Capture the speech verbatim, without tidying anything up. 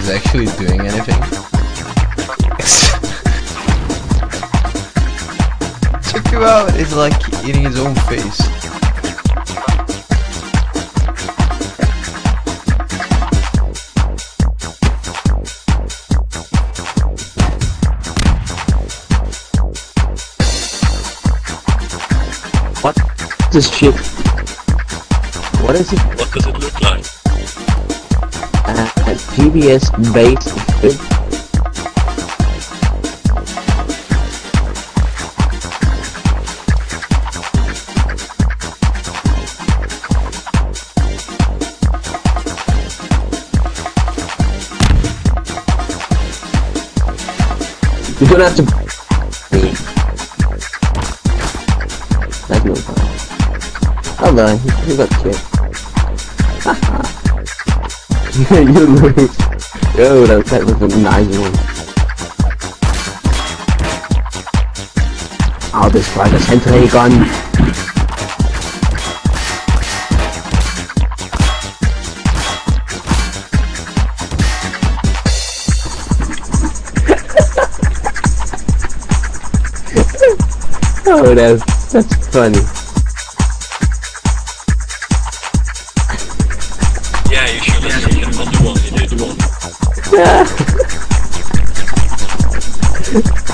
is actually doing anything. Check him out, he's like eating his own face. What? This shit. What is it? What does it look like? Uh, a G P S based shit. You don't have to. That's no fun. Oh no, you got killed. Haha. You lose. Yo, that, that was a nice one. I'll destroy the Sentinel gun. Oh, that's, that's funny. Yeah, you should have seen what the one you did one. Yeah.